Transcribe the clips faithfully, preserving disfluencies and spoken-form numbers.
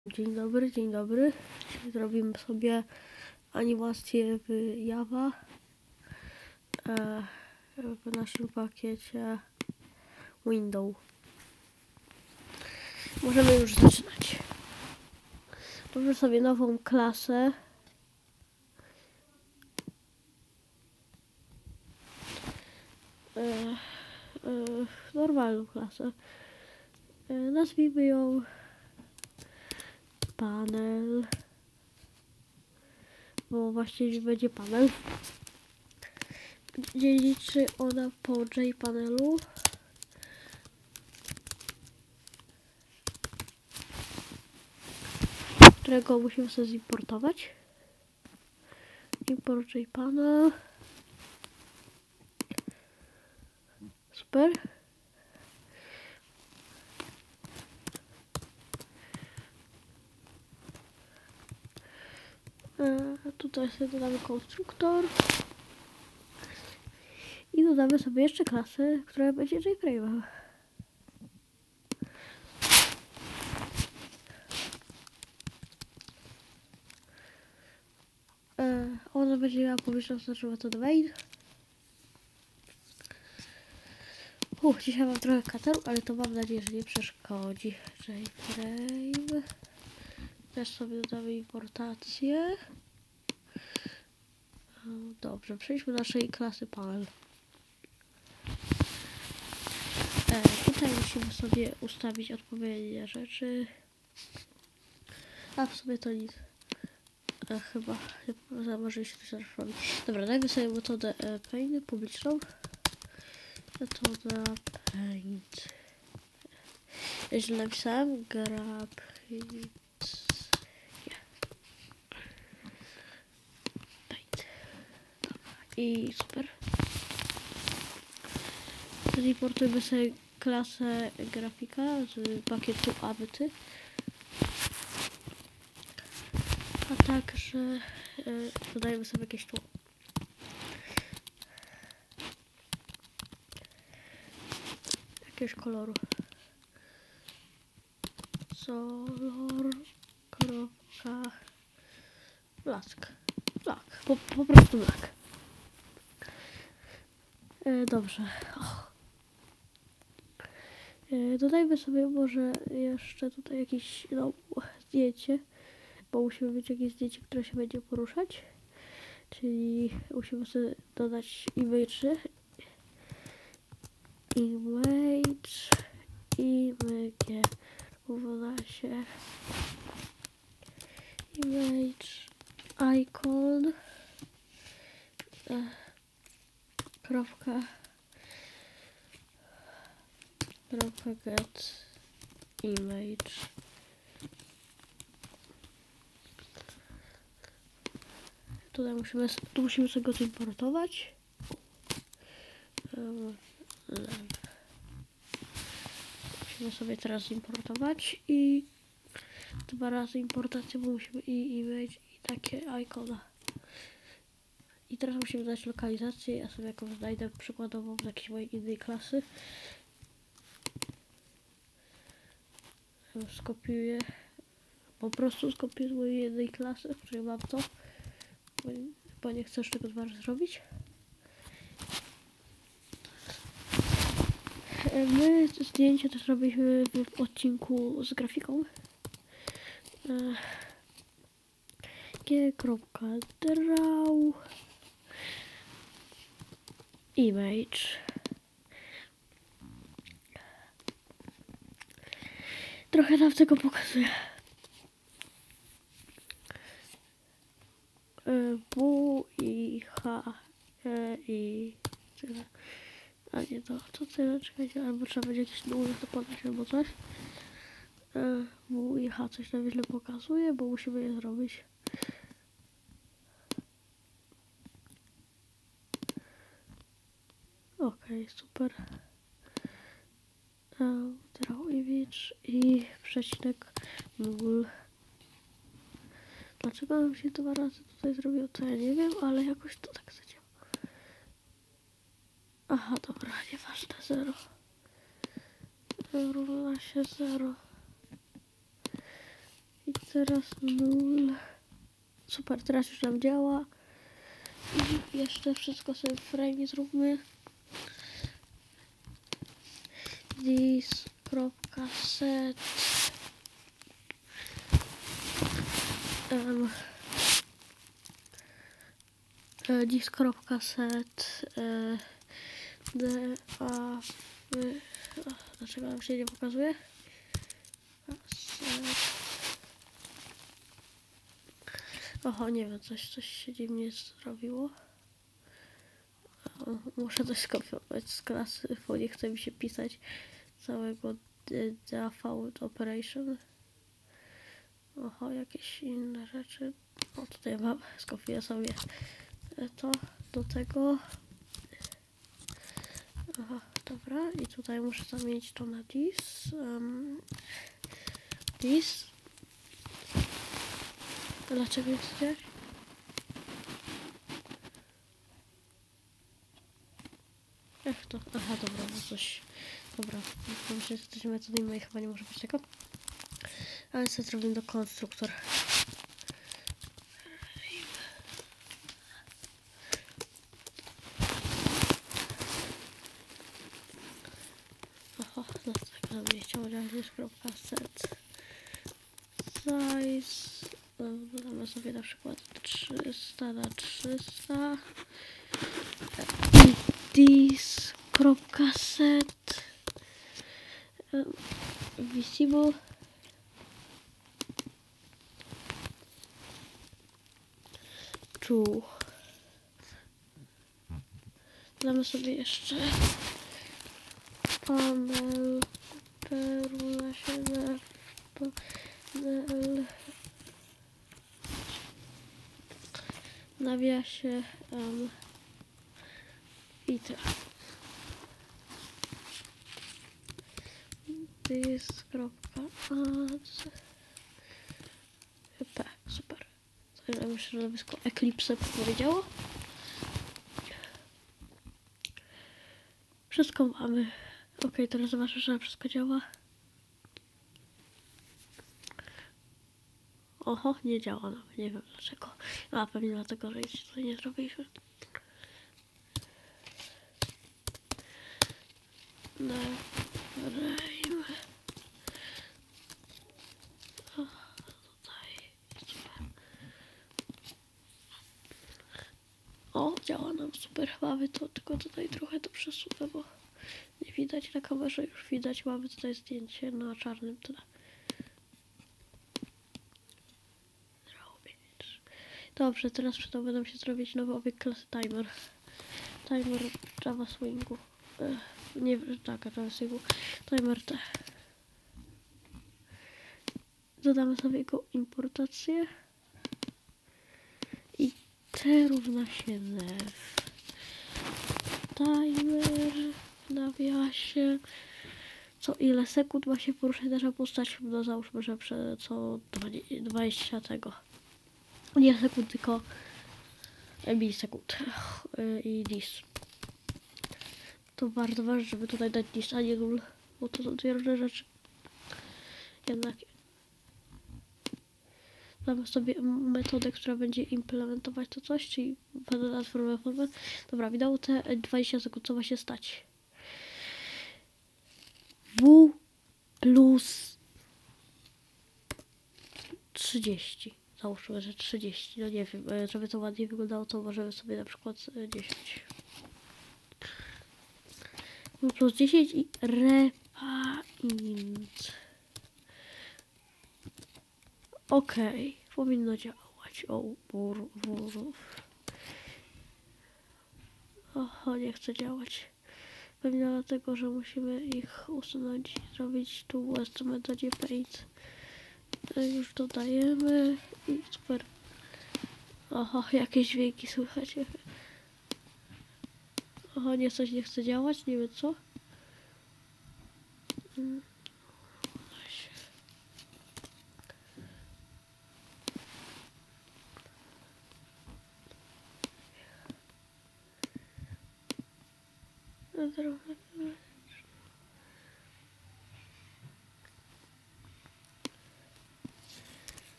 Dzień dobry, dzień dobry. Dzisiaj zrobimy sobie animację w Java e, w naszym pakiecie Windows. Możemy już zaczynać. Tworzę sobie nową klasę. E, e, normalną klasę. E, nazwijmy ją panel, bo właściwie będzie panel. Dziedziczy ona po JPanelu. Którego musimy sobie zimportować. Import JPanel. Super. E, tutaj sobie dodamy konstruktor. I dodamy sobie jeszcze klasę, która będzie jFrame'em. E, ona będzie miała powierzchnią znaczną metodę main. Uch, dzisiaj mam trochę kateru, ale to mam nadzieję, że nie przeszkodzi. jFrame. Też sobie dodamy importację. Dobrze, przejdźmy do naszej klasy panel. E, tutaj musimy sobie ustawić odpowiednie rzeczy. A w sumie to nic. E, chyba, chyba może się coś robić. Dobra, dajmy sobie metodę e, paint publiczną. Metoda paint. Źle napisałem. Grab hit. Paint. Dobra. I super. Zimportujemy sobie klasę grafika z pakietu Avity. A także yy, dodajemy sobie jakieś tło. Jakiegoś koloru. Color. Kropka. Blask. Black. Po, po prostu black. Yy, dobrze. Och. Yy, dodajmy sobie może jeszcze tutaj jakieś no, zdjęcie. Bo musimy mieć jakieś zdjęcie, które się będzie poruszać. Czyli musimy sobie dodać image. Image. Image. Równa się. Image. Icon. E, kropka. Kropka get. Image. Tutaj musimy, tu musimy sobie go zimportować. Musimy sobie teraz zimportować i dwa razy importację, bo musimy i image i takie ikona. I teraz musimy dać lokalizację. Ja sobie jakąś znajdę przykładową z jakiejś mojej innej klasy. Skopiuję. Po prostu skopiuję z mojej jednej klasy, w której mam to. Bo nie chcesz tego dwa razy zrobić. My zdjęcie też robiliśmy w odcinku z grafiką. G.draw image. Trochę nam tego pokazuję. W i H e, i tyle. A nie to, to tyle, czekajcie, albo trzeba będzie jakieś numer to podać albo coś. W i H coś nam źle pokazuje, bo musimy je zrobić. Okej, okay, super. Draw image i przecinek null. Dlaczego nam się dwa razy tutaj zrobiło, to ja nie wiem, ale jakoś to tak zadziała. Aha, dobra, nieważne, zero. Równa się zero. I teraz nul. Super, teraz już nam działa. I jeszcze wszystko sobie w frame zróbmy. This.set um, uh, this.set uh, the uh, uh, dlaczego nam się nie pokazuje? Set. Oho, nie wiem, coś, coś się dziwnie zrobiło. O, muszę coś skopiować z klasy, bo nie chce mi się pisać całego default operation. Oho, jakieś inne rzeczy. O, tutaj mam, skopiuję sobie to do tego. Aha, dobra, i tutaj muszę zamienić to na this. Um, this. Dlaczego jest gdzieś? Jak to? Aha, dobra, no coś. Dobra, myślę, że jesteśmy metody mojej chyba nie może być tego. Ale co zrobimy do konstruktor. Oho, no tak, no nie chciał set size. Dodamy sobie na przykład trzysta na trzysta. This.set visible true. Damy sobie jeszcze panel perula siedem panel nawiasie um, i tyle. This.add P, super. To nam środowisko Eclipse powiedziało. Wszystko mamy. Ok, teraz zobaczę, że wszystko działa. Oho, nie działa nam, nie wiem dlaczego. A pewnie dlatego, że nic tutaj nie zrobiliśmy. Na frame. O, tutaj. Super. O, działa nam super. Mamy to, tylko tutaj trochę to przesunę, bo nie widać na kamerze, już widać. Mamy tutaj zdjęcie na czarnym tle. Dobrze, teraz przydałoby nam się zrobić nowy obiekt klasy timer. Timer Java Swingu. Ech, nie wiem, tak, Java Swingu. Timer T. Dodamy sobie jego importację. I T równa się def. Timer w nawiasie. Co ile sekund ma się poruszać nasza postać? No załóżmy, że prze, co dwadzieścia tego. Nie sekund, tylko milisekund. I dis. To bardzo ważne, żeby tutaj dać dis, a nie nul, bo to są dwie różne rzeczy. Jednak damy sobie metodę, która będzie implementować to coś, czyli będę formę formę. Dobra, wideo te dwadzieścia sekund, co ma się stać? W plus trzydzieści. Załóżmy, że trzydzieści. No nie wiem, żeby to ładnie wyglądało, to możemy sobie na przykład dziesięć. W plus dziesięć i repaint. Okej, okay, powinno działać. O, bur, bur. Oho, nie chce działać. Pewnie dlatego, że musimy ich usunąć i zrobić tu w metodzie paint. Już dodajemy i super. Oho, jakieś dźwięki słychać. Oho, nie, coś nie chce działać, nie wiem co. Hmm.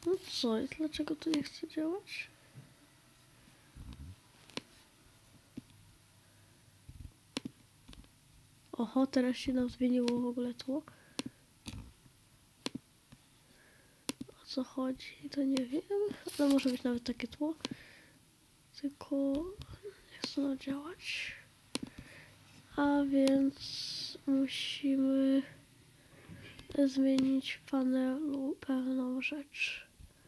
No co jest? Dlaczego to nie chce działać? Oho, teraz się nam zmieniło w ogóle tło. O co chodzi, to nie wiem. Ale może być nawet takie tło. Tylko nie chce nam działać. A więc musimy zmienić w panelu pewną rzecz.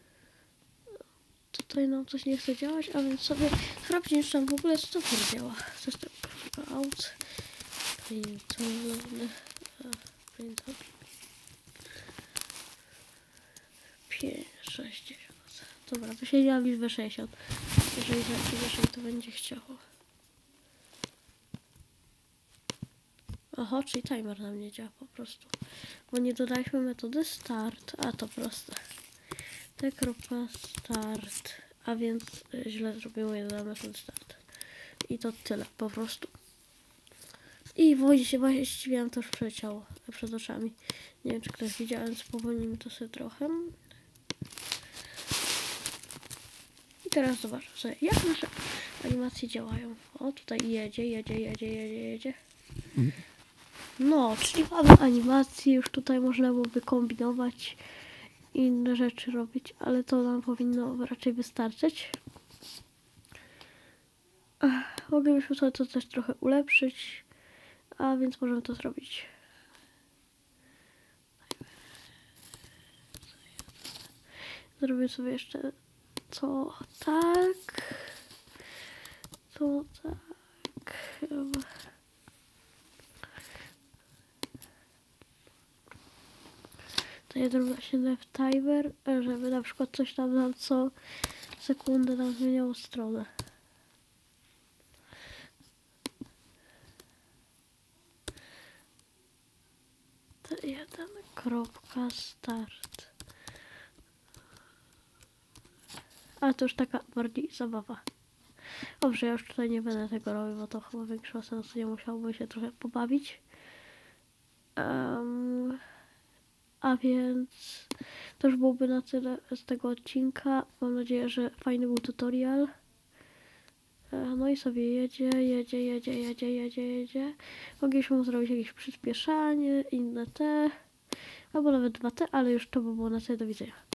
Tutaj nam coś nie chce działać, a więc sobie sprawdzimy, czy tam w ogóle stopor działa. System.out printowny printer pięć sześćdziesiąt. Dobra, to się działa liczbę sześćdziesiąt. Jeżeli zaaktywiszę, to będzie chciało. Oho, czyli timer nam nie działa po prostu. Bo nie dodaliśmy metody start, a to proste. T.start, a więc źle zrobiłem, nie dodam metody start. I to tyle, po prostu. I w się właściwie nam to już przeleciało przed oczami. Nie wiem, czy ktoś widział, więc powolnimy to sobie trochę. I teraz zobaczmy sobie, jak nasze animacje działają. O, tutaj jedzie, jedzie, jedzie, jedzie, jedzie. No, czyli mamy animację, już tutaj można byłoby kombinować, inne rzeczy robić, ale to nam powinno raczej wystarczyć. Ach, moglibyśmy sobie to też trochę ulepszyć, a więc możemy to zrobić. Zrobię sobie jeszcze to tak, to tak. To jeden właśnie w timer, żeby na przykład coś tam nam co sekundę nam zmieniało stronę. T jeden kropka start. Ale to już taka bardziej zabawa. Dobrze, ja już tutaj nie będę tego robił, bo to chyba większego sensu nie musiałbym się trochę pobawić. Um, a więc to już byłoby na tyle z tego odcinka. Mam nadzieję, że fajny był tutorial. No i sobie jedzie, jedzie, jedzie, jedzie, jedzie, jedzie. Mogliśmy mu zrobić jakieś przyspieszanie, inne te, albo nawet dwa te, ale już to by było na tyle. Do widzenia.